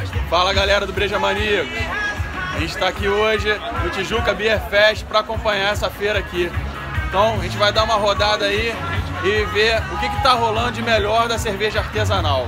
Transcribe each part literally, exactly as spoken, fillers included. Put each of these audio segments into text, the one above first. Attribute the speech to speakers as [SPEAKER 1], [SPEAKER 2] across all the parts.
[SPEAKER 1] Fala galera do Breja Maníacos, a gente está aqui hoje no Tijuca Beer Fest para acompanhar essa feira aqui. Então a gente vai dar uma rodada aí e ver o que está rolando de melhor da cerveja artesanal.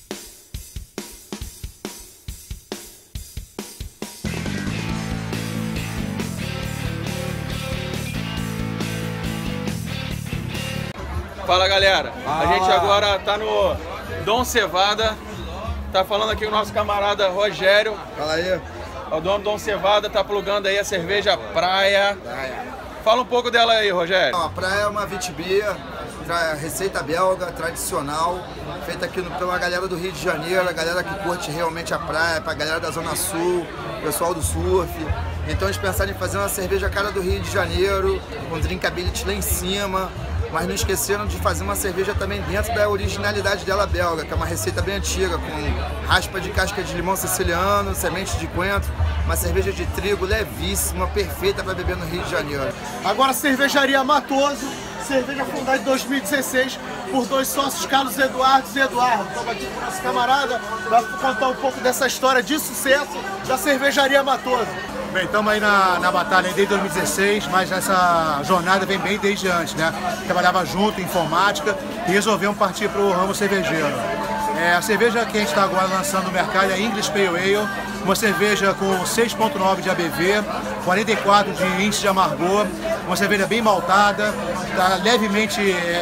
[SPEAKER 1] Fala galera, a gente agora tá no Dom Cevada, tá falando aqui com o nosso camarada Rogério.
[SPEAKER 2] Fala aí.
[SPEAKER 1] O dono do Dom Cevada tá plugando aí a cerveja Praia.
[SPEAKER 2] Praia.
[SPEAKER 1] Fala um pouco dela aí, Rogério.
[SPEAKER 2] A Praia é uma Witbier, receita belga, tradicional, feita aqui no, pela galera do Rio de Janeiro, a galera que curte realmente a praia, pra galera da Zona Sul, pessoal do surf. Então eles pensaram em fazer uma cerveja cara do Rio de Janeiro, com drinkability lá em cima, mas não esqueceram de fazer uma cerveja também dentro da originalidade dela belga, que é uma receita bem antiga, com raspa de casca de limão siciliano, semente de coentro, uma cerveja de trigo levíssima, perfeita para beber no Rio de Janeiro.
[SPEAKER 3] Agora Cervejaria Matoso, cerveja fundada em dois mil e dezesseis por dois sócios, Carlos Eduardo e Eduardo. Estamos aqui com o nosso camarada, vai contar um pouco dessa história de sucesso da Cervejaria Matoso.
[SPEAKER 4] Bem, estamos aí na, na batalha desde dois mil e dezesseis, mas essa jornada vem bem desde antes, né? Trabalhava junto em informática e resolvemos partir para o ramo cervejeiro. É, a cerveja que a gente está agora lançando no mercado é a English Pale Ale, uma cerveja com seis ponto nove de A B V, quarenta e quatro de índice de amargor, uma cerveja bem maltada, tá levemente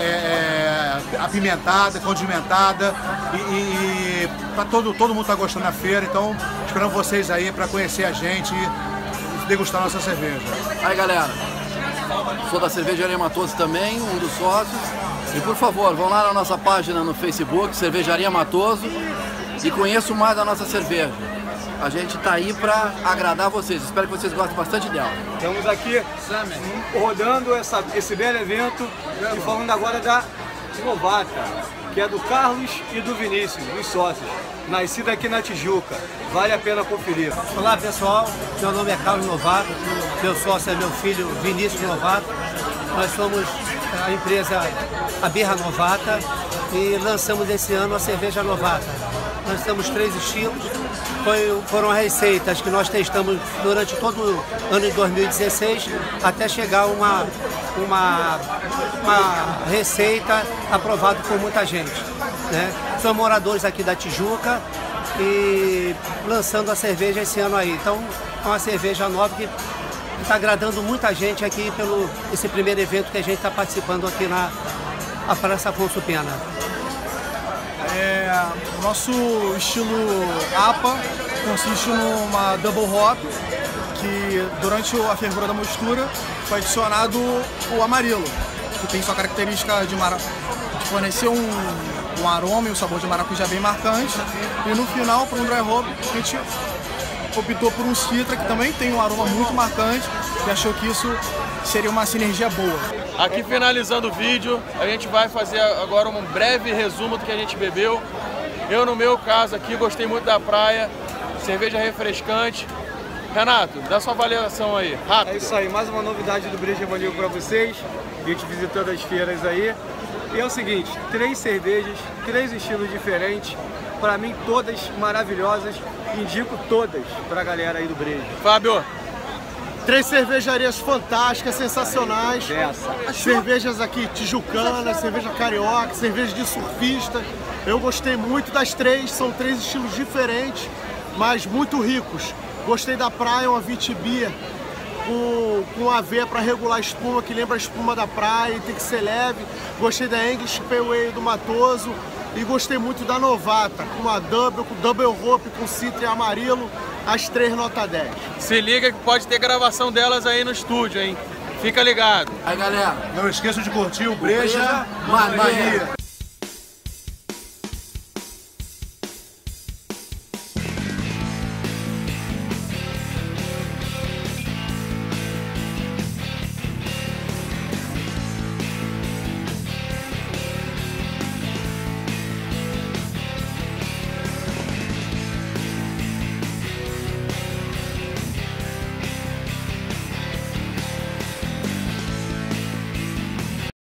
[SPEAKER 4] é, é, apimentada, condimentada e, e, e tá todo, todo mundo está gostando da feira, então esperamos vocês aí para conhecer a gente e degustar nossa cerveja.
[SPEAKER 5] Aí galera, sou da Cervejaria Matoso também, um dos sócios. E por favor, vão lá na nossa página no Facebook, Cervejaria Matoso, e conheçam mais a nossa cerveja. A gente está aí para agradar vocês, espero que vocês gostem bastante dela.
[SPEAKER 6] Estamos aqui rodando essa, esse belo evento e falando agora da Novata, que é do Carlos e do Vinícius, dos sócios, nascida aqui na Tijuca. Vale a pena conferir.
[SPEAKER 7] Olá pessoal, meu nome é Carlos Novato, meu sócio é meu filho Vinícius Novato. Nós somos a empresa A Birra Novata e lançamos esse ano a cerveja Novata. Nós temos três estilos, Foi, foram receitas que nós testamos durante todo o ano de dois mil e dezesseis até chegar a uma, uma, uma receita aprovada por muita gente, né? São moradores aqui da Tijuca e lançando a cerveja esse ano aí. Então é uma cerveja nova que está agradando muita gente aqui pelo esse primeiro evento que a gente está participando aqui na a Praça Afonso Pena.
[SPEAKER 8] É, o nosso estilo A P A consiste numa double hop, que durante a fervura da mostura foi adicionado o amarelo, que tem sua característica de, mara... de fornecer um, um aroma e um sabor de maracujá bem marcante. E no final, para um dry hop, a gente optou por um citra, que também tem um aroma muito marcante, e achou que isso seria uma sinergia boa.
[SPEAKER 1] Aqui finalizando o vídeo, a gente vai fazer agora um breve resumo do que a gente bebeu. Eu, no meu caso aqui, gostei muito da Praia, cerveja refrescante. Renato, dá sua avaliação aí, rápido.
[SPEAKER 6] É isso aí, mais uma novidade do Breja Maníacos para vocês, a gente visitando as feiras aí. E é o seguinte, três cervejas, três estilos diferentes, para mim todas maravilhosas, indico todas para a galera aí do Breja.
[SPEAKER 1] Fábio.
[SPEAKER 3] Três cervejarias fantásticas, sensacionais.
[SPEAKER 6] Essa.
[SPEAKER 3] Cervejas aqui tijucanas, cerveja carioca, cerveja de surfista. Eu gostei muito das três, são três estilos diferentes, mas muito ricos. Gostei da Praia, uma Witbier com, com A V para regular a espuma, que lembra a espuma da praia e tem que ser leve. Gostei da English Pale Ale do Matoso e gostei muito da Novata, com uma double, com double hop, com citra e amarelo. As três nota dez.
[SPEAKER 1] Se liga que pode ter gravação delas aí no estúdio, hein? Fica ligado.
[SPEAKER 5] Aí galera,
[SPEAKER 4] não esqueça de curtir o Breja
[SPEAKER 5] Mania.
[SPEAKER 4] Mania.